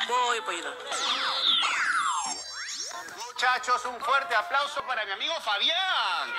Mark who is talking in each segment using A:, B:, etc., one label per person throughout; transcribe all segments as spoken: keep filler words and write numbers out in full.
A: Voy, pollito.
B: Muchachos, un fuerte aplauso para mi amigo Fabián.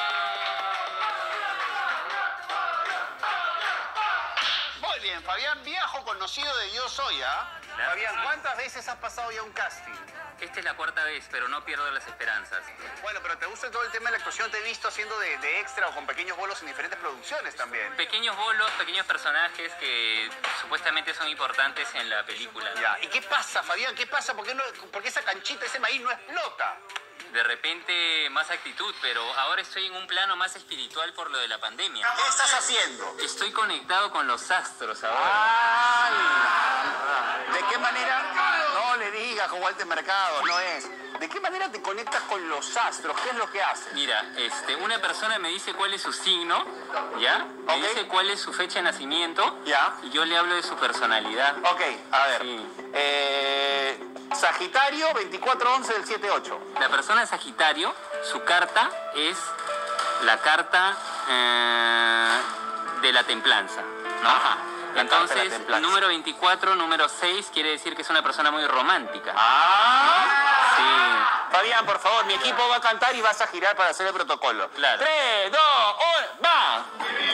B: Muy bien, Fabián, viejo conocido de Yo Soy, ¿ah?
C: Claro,
B: Fabián,
C: sí.
B: ¿cuántas veces has pasado ya un casting?
C: Esta es la cuarta vez, pero no pierdo las esperanzas.
B: Bueno, pero te gusta todo el tema de la actuación, te he visto haciendo de, de extra o con pequeños bolos en diferentes producciones también.
C: Pequeños bolos, pequeños personajes que supuestamente son importantes en la película.
B: Ya, ¿y qué pasa, Fabián? ¿Qué pasa? ¿Por qué, no, por qué esa canchita, ese maíz no explota?
C: De repente más actitud, pero ahora estoy en un plano más espiritual por lo de la pandemia.
B: ¿Qué estás haciendo?
C: Estoy conectado con los astros ahora.
B: ¡Ay! ¿De qué manera? No le digas con Walter Mercado, no es. ¿De qué manera te conectas con los astros? ¿Qué es lo que haces?
C: Mira, este, una persona me dice cuál es su signo, ¿ya? Me
B: Ok.
C: dice cuál es su fecha de nacimiento,
B: Ya.
C: y yo le hablo de su personalidad.
B: Ok, a ver.
C: Sí.
B: Eh, Sagitario, veinticuatro once del siete ocho.
C: La persona Sagitario, su carta es la carta eh, de la templanza, ¿no?
B: Ajá, la carta de la
C: Entonces,
B: templanza.
C: número veinticuatro, número seis, quiere decir que es una persona muy romántica.
B: ¡Ah!
C: Sí.
B: Fabián, por favor, mi equipo va a cantar y vas a girar para hacer el protocolo.
C: Claro.
B: tres, dos, uno, ¡va!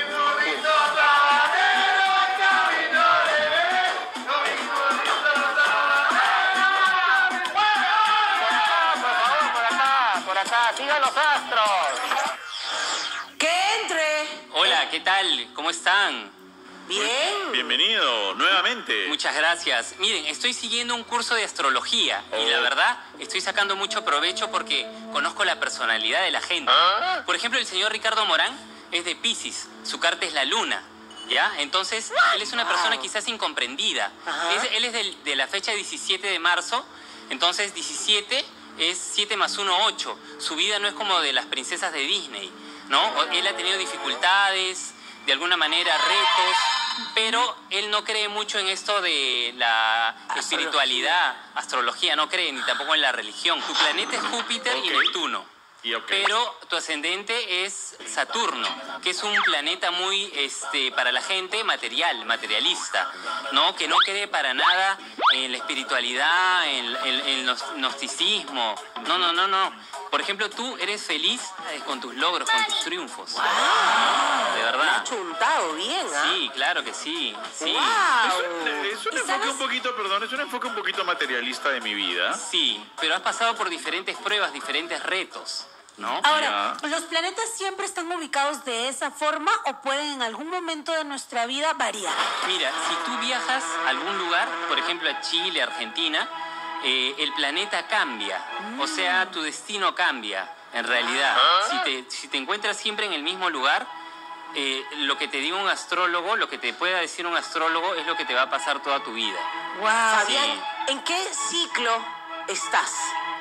B: Por favor, por acá, por acá, sigan los astros.
A: ¡Que entre!
C: Hola, ¿qué tal? ¿Cómo están?
A: Bien.
D: Bienvenido nuevamente.
C: Muchas gracias. Miren, estoy siguiendo un curso de astrología y la
D: Oh.
C: verdad estoy sacando mucho provecho porque conozco la personalidad de la gente.
B: ¿Ah?
C: Por ejemplo, el señor Ricardo Morán es de Piscis, su carta es la luna, ¿ya? Entonces, él es una persona quizás incomprendida.
A: Ajá.
C: Es- él es del- de la fecha diecisiete de marzo, entonces diecisiete es siete más uno, ocho. Su vida no es como de las princesas de Disney, ¿no? O- Él ha tenido dificultades, de alguna manera retos, pero él no cree mucho en esto de la espiritualidad, astrología, no cree, ni tampoco en la religión. Tu planeta es Júpiter y
D: Ok.
C: Neptuno.
D: Y ok.
C: Pero tu ascendente es Saturno, que es un planeta muy, este, para la gente material, materialista, ¿no? Que no cree para nada en la espiritualidad, en en- en el gnosticismo. No, no, no, no. Por ejemplo, tú eres feliz eh, con tus logros, con tus triunfos. ¿No? De
A: Me ha
C: verdad.
A: chuntado bien, ¿ah?
C: Sí, claro que sí. Sí.
A: ¡Wow!
D: Es un
A: ¿Y
D: enfoque
A: sabes?
D: un poquito, perdón, es un enfoque un poquito materialista de mi vida.
C: Sí, pero has pasado por diferentes pruebas, diferentes retos, ¿no?
E: Ahora, ¿los planetas siempre están ubicados de esa forma o pueden en algún momento de nuestra vida variar?
C: Mira, si tú viajas a algún lugar, por ejemplo a Chile, Argentina, eh, el planeta cambia. O sea, tu destino cambia, en realidad. Si te, si te encuentras siempre en el mismo lugar, eh, lo que te diga un astrólogo, lo que te pueda decir un astrólogo es lo que te va a pasar toda tu vida.
E: ¡Wow!
A: Fabián, ¿en qué ciclo estás?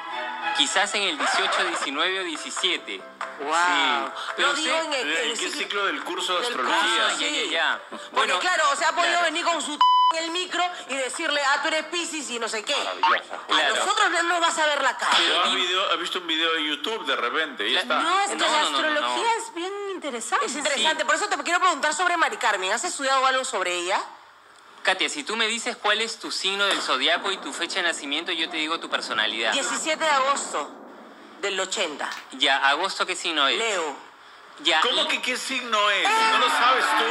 C: Quizás en el dieciocho, diecinueve o diecisiete.
A: ¡Wow!
C: Sí, pero
A: No digo
C: sé-
A: en el,
D: ¿En
A: el
D: qué ciclo del curso de
A: del
D: astrología?
C: Ah, ya, ya, ya.
A: Porque
C: Bueno,
A: claro, o sea, ha podido
C: claro.
A: venir con su t- en el micro y decirle, ah, tú eres Piscis y no sé qué. A
C: Claro.
A: nosotros no nos vas a ver la cara.
D: Pero ha, video- ha visto un video de YouTube de repente y ya está.
E: No, es que
C: No,
E: la
C: no, no, no,
E: astrología
C: no.
E: es bien interesante.
A: Es interesante, por eso te quiero preguntar sobre Mari Carmen. ¿Has estudiado algo sobre ella?
C: Katia, si tú me dices cuál es tu signo del zodiaco y tu fecha de nacimiento, yo te digo tu personalidad.
A: diecisiete de agosto del ochenta.
C: Ya, agosto, ¿qué signo es?
A: Leo.
C: Ya,
D: ¿Cómo
C: y-
D: que qué signo es? ¿No lo sabes tú?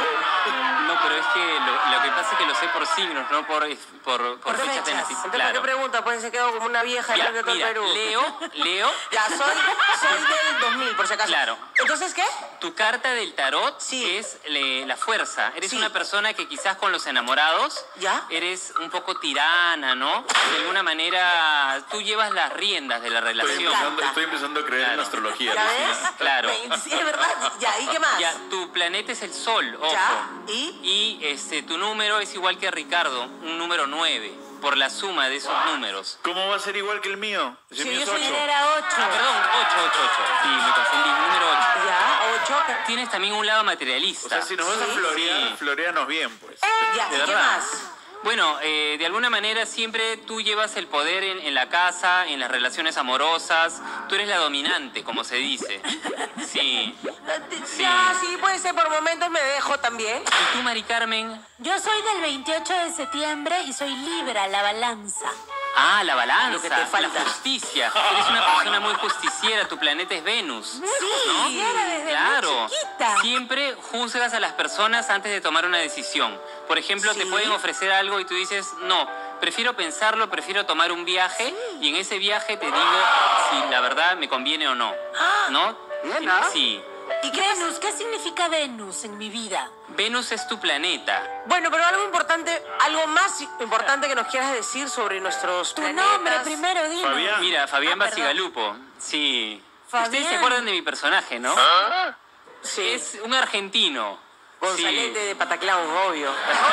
C: No, pero es que lo, lo que pasa es que lo sé por signos, no por, por, por
A: Por
C: fechas de
A: fechas.
C: nacimiento.
A: Entonces, ¿por qué pregunta? Pues se quedó como una vieja
C: Ya,
A: delante de todo
C: mira,
A: el Perú.
C: Leo, Leo,
A: Ya, soy, soy del dos mil, por si acaso.
C: Claro.
A: ¿Entonces qué?
C: tu carta del tarot
A: Sí.
C: es le- la fuerza. Eres
A: Sí.
C: una persona que quizás con los enamorados
A: ¿Ya?
C: eres un poco tirana, ¿no? De alguna manera tú llevas las riendas de la
D: Estoy
C: relación.
D: empezando, estoy empezando a creer en
C: Claro.
D: la astrología.
A: ¿Ya
D: Lucía.
A: ves?
C: Claro.
A: Me- Sí, es verdad. Ya, ¿y qué más?
C: Ya, tu planeta es el sol, ojo.
A: Ya, ¿y?
C: Y este, tu número es igual que Ricardo, un número nueve, por la suma de esos números.
D: ¿Cómo va a ser igual que el mío? Si el
A: Sí,
D: mío
A: yo
D: es
A: soy
D: ocho.
E: Era ocho.
C: Ah, perdón, ocho, ocho, ocho. Sí, me confundí, número ocho.
A: Ya, ocho.
C: Tienes también un lado
D: O
C: materialista.
D: sea, si nos vas a
A: Sí,
D: florear,
C: sí.
D: floreanos bien, pues.
A: Ya,
C: De
A: ¿y qué
C: verdad.
A: más?
C: Bueno, eh, de alguna manera siempre tú llevas el poder en, en la casa, en las relaciones amorosas. Tú eres la dominante, como se dice. Sí. Sí.
A: Ya, sí, puede ser. Por momentos me dejo también.
C: ¿Y tú, Mari Carmen?
E: Yo soy del veintiocho de septiembre y soy Libra, la balanza.
C: Ah, la balanza,
A: Lo que te falta.
C: la justicia. Eres una persona muy justiciera, tu planeta es Venus.
E: Sí, era desde
C: Claro.
E: muy chiquita.
C: Siempre juzgas a las personas antes de tomar una decisión. Por ejemplo, te
A: Sí.
C: pueden ofrecer algo y tú dices, no, prefiero pensarlo, prefiero tomar un viaje y en ese viaje te digo si la verdad me conviene o no. ¿No?
B: Bien, ¿ah?
C: Sí.
E: ¿Y Venus? ¿Qué significa Venus en mi vida?
C: Venus es tu planeta.
A: Bueno, pero algo importante, algo más importante que nos quieras decir sobre nuestros
E: Tu
A: planetas.
E: nombre primero, dime.
D: Fabián.
C: Mira, Fabián
E: Ah, perdón.
C: Basigalupo. Sí.
E: Fabián.
C: Ustedes se acuerdan de mi personaje, ¿no?
A: Sí.
C: Es un argentino.
A: Gonzalete
C: Sí.
A: de Pataclán, obvio.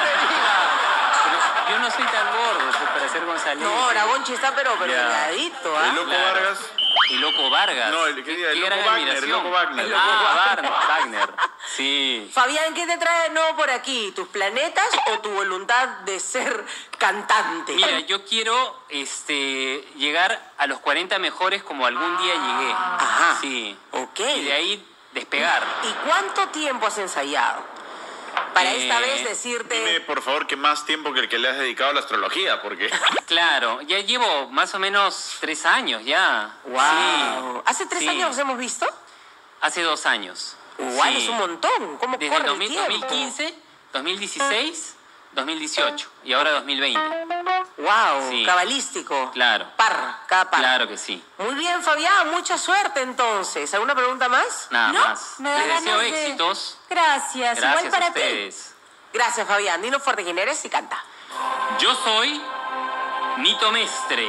C: Yo no soy tan gordo pues, para ser González.
A: No, Aragonchi está pero, pero
D: Ya.
A: delgadito, ¿ah?
D: El loco
C: Claro.
D: Vargas.
C: El loco Vargas.
D: No, el- quería- el
C: Qué
D: loco
C: gran
D: Wagner, el
C: admiración.
D: loco Wagner.
C: El
D: El
C: loco
D: loco
C: Wagner. Wagner. Sí.
A: Fabián, ¿qué te trae de nuevo por aquí? ¿Tus planetas o tu voluntad de ser cantante?
C: Mira, yo quiero este, llegar a los cuarenta mejores como algún día llegué.
A: Ajá.
C: Sí.
A: Ok.
C: Y de ahí despegar.
A: ¿Y cuánto tiempo has ensayado? Para
C: Eh,
A: esta vez decirte...
D: Dime, por favor, que más tiempo que el que le has dedicado a la astrología, porque...
C: Claro, ya llevo más o menos tres años ya.
A: Wow.
C: Sí.
A: ¿Hace tres
C: Sí.
A: años nos hemos visto?
C: Hace dos años.
A: Igual
C: Sí.
A: es un montón. ¿Cómo
C: Desde
A: corre
C: el
A: el
C: dos mil,
A: tiempo?
C: dos mil quince, dos mil dieciséis, dos mil dieciocho y ahora dos mil veinte.
A: Wow,
C: Sí.
A: cabalístico.
C: Claro.
A: Par, cada par.
C: Claro que sí.
A: Muy bien, Fabián, mucha suerte entonces. ¿Alguna pregunta más?
C: Nada
E: ¿No?
C: más.
E: Me da
C: Les deseo
E: ganas de-
C: éxitos.
E: Gracias.
C: Gracias
E: Igual para
C: a ustedes.
A: Gracias, Fabián. Dinos fuerte quién eres y canta.
C: Yo soy Nito Mestre.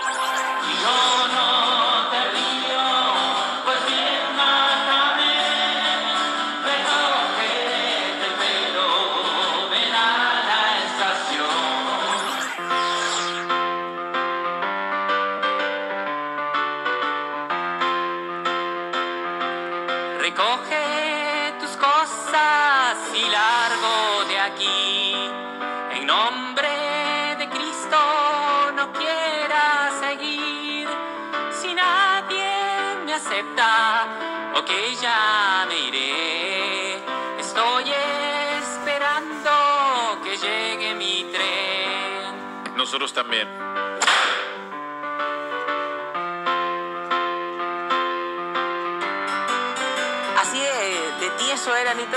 C: Recoge tus cosas y largo de aquí. En nombre de Cristo no quiera seguir. Si nadie me acepta, ok, ya me iré. Estoy esperando que llegue mi tren.
D: Nosotros también.
A: ¿Así de, de ti eso era, Nito?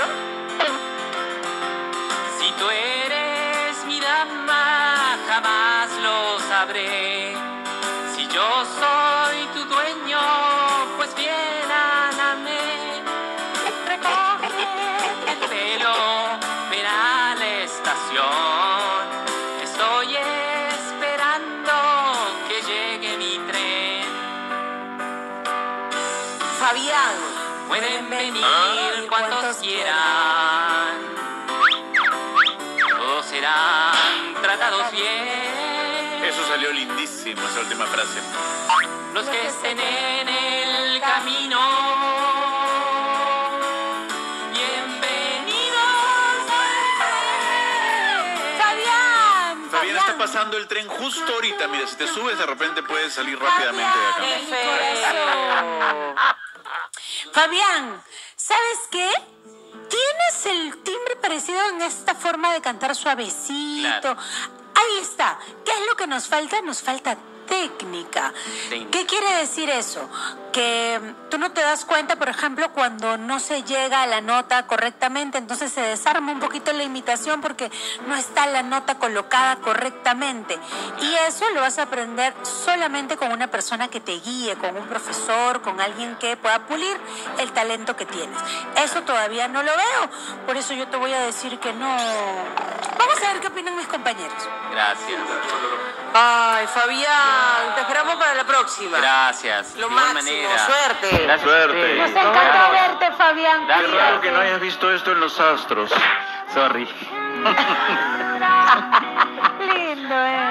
C: Si tú eres mi dama, jamás lo sabré. Si yo soy tu dueño, pues bien, ámame. Recoge el pelo, ven a la estación. Estoy esperando que llegue mi tren.
A: Fabián.
C: Pueden venir cuantos quieran. Todos serán tratados bien.
D: Eso salió lindísimo, esa última frase.
C: Los que estén en el camino. Bienvenidos a
E: Fabián.
D: Fabián, está pasando el tren justo ahorita. Mira, si te subes, de repente puedes salir rápidamente de acá.
E: Fabián, mi corazón. Fabián, ¿sabes qué? Tienes el timbre parecido en esta forma de cantar suavecito.
C: Claro.
E: Ahí está. ¿Qué es lo que nos falta? Nos falta técnica.
C: Técnica.
E: ¿Qué quiere decir eso? Que mm, tú no te das cuenta, por ejemplo, cuando no se llega a la nota correctamente, entonces se desarma un poquito la imitación porque no está la nota colocada correctamente. Y eso lo vas a aprender solamente con una persona que te guíe, con un profesor, con alguien que pueda pulir el talento que tienes. Eso todavía no lo veo, por eso yo te voy a decir que no. Vamos a ver qué opinan mis compañeros.
C: Gracias.
A: Ay, Fabián, te esperamos para la próxima.
C: Gracias.
A: Lo
C: de igual
A: máximo,
C: manera.
A: suerte.
C: Gracias a
D: Suerte.
C: ustedes.
E: Nos encantó verte, Fabián.
D: Qué raro
E: Cuídate.
D: que no hayas visto esto en los astros.
C: Sorry.
E: Lindo, eh.